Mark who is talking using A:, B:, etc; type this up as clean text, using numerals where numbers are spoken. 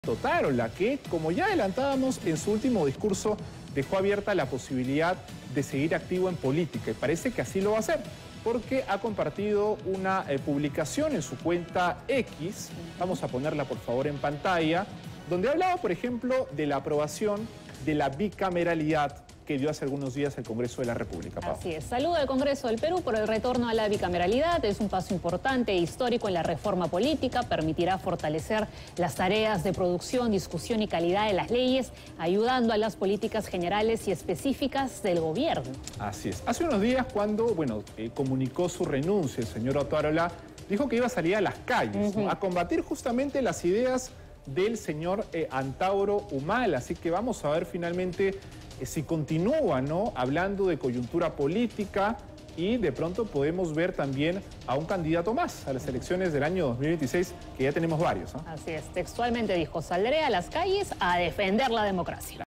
A: Otárola, que, como ya adelantábamos en su último discurso, dejó abierta la posibilidad de seguir activo en política, y parece que así lo va a hacer, porque ha compartido una publicación en su cuenta X, vamos a ponerla por favor en pantalla, donde hablaba, por ejemplo, de la aprobación de la bicameralidad que dio hace algunos días el Congreso de la República. Pau.
B: Así es. Saluda al Congreso del Perú por el retorno a la bicameralidad. Es un paso importante e histórico en la reforma política. Permitirá fortalecer las tareas de producción, discusión y calidad de las leyes, ayudando a las políticas generales y específicas del gobierno.
A: Así es. Hace unos días, cuando comunicó su renuncia el señor Otárola, dijo que iba a salir a las calles, ¿no?, a combatir justamente las ideas del señor Antauro Humala. Así que vamos a ver finalmente si continúa, ¿no?, hablando de coyuntura política, y de pronto podemos ver también a un candidato más a las elecciones del año 2026, que ya tenemos varios, ¿no?
B: Así es. Textualmente dijo: saldré a las calles a defender la democracia.